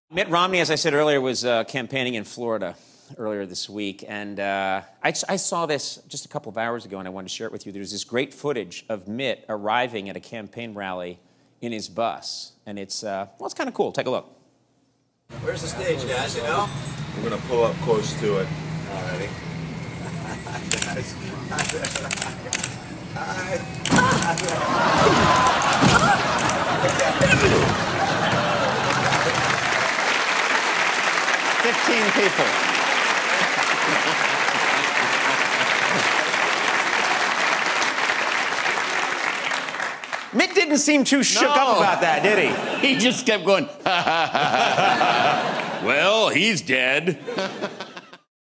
Mitt Romney, as I said earlier, was campaigning in Florida earlier this week, and I saw this just a couple of hours ago, and I wanted to share it with you. There's this great footage of Mitt arriving at a campaign rally in his bus, and it's kind of cool. Take a look. Where's the stage, guys, you know? We're gonna pull up close to it. Alrighty. People. Mitt didn't seem too shook up about that, did he? He just kept going, well, he's dead.